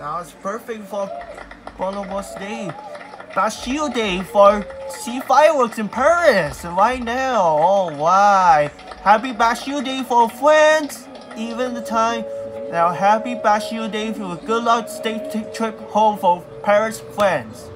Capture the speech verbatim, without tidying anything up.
That was perfect for Bonobos Day. Bastille Day for see fireworks in Paris right now. Oh, why? Happy Bastille Day for friends. Even the time. Now, happy Bastille Day for a good luck stay trip home for Paris friends.